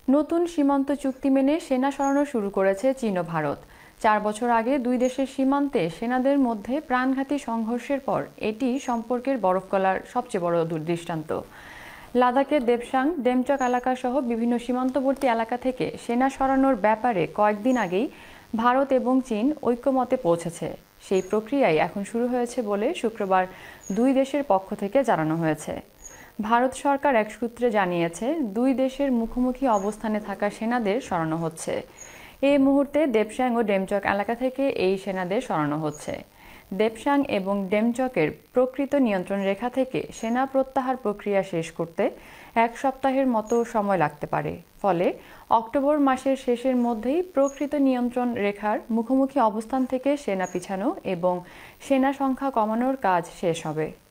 নতুন সীমান্ত চুক্তি মেনে সেনা সরানো শুরু করেছে চীন ও ভারত। 4 বছর আগে দুই দেশের সীমান্তে সেনাদের মধ্যে প্রাণঘাতী সংঘর্ষের পর এটি সম্পর্কের বরফ গলার সবচেয়ে বড় দৃষ্টান্ত। লাদাখের দেবসাং ডেমচক এলাকা সহ বিভিন্ন সীমান্তবর্তী এলাকা থেকে সেনা সরানোর ব্যাপারে কয়েকদিন আগেই ভারত এবং চীন ঐক্যমতে পৌঁছেছে। সেই প্রক্রিয়াই এখন শুরু হয়েছে বলে শুক্রবার দুই দেশের পক্ষ থেকে জানানো হয়েছে। ভারত সরকার এক সূত্রে জানিয়েছে, দুই দেশের মুখোমুখি অবস্থানে থাকা সেনাদের সরানো হচ্ছে। এই মুহূর্তে দেবসাং ও ডেমচক এলাকা থেকে এই সেনাদের সরানো হচ্ছে। দেবসাং এবং ডেমচকের প্রকৃত নিয়ন্ত্রণ রেখা থেকে সেনা প্রত্যাহার প্রক্রিয়া শেষ করতে 1 সপ্তাহের মতো সময় লাগতে পারে। ফলে অক্টোবর মাসের শেষের মধ্যেই প্রকৃত নিয়ন্ত্রণ রেখার মুখোমুখি অবস্থান থেকে সেনা পিছানো এবং সেনা সংখ্যা কমানোর কাজ শেষ হবে।